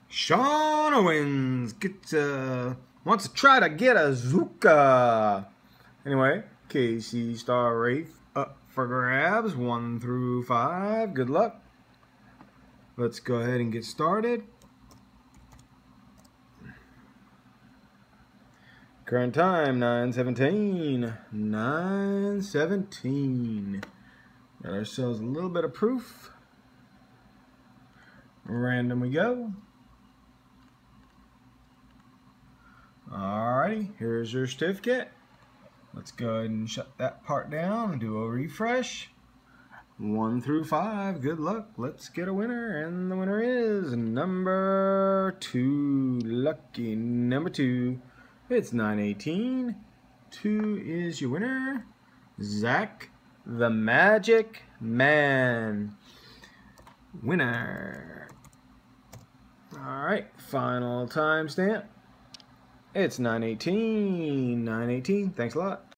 Shawn wins. Wants to try to get a Zuka. Anyway, Casey Star Wraith up for grabs. 1 through 5. Good luck. Let's go ahead and get started. Current time 9:17. 9:17. Got ourselves a little bit of proof. Random we go. Alrighty, here's your certificate. Let's go ahead and shut that part down and do a refresh. 1 through 5. Good luck. Let's get a winner. And the winner is number 2. Lucky number 2. It's 918. 2 is your winner. Zach the Magic Man. Winner. Alright, final timestamp. It's 9:18. 9:18. Thanks a lot.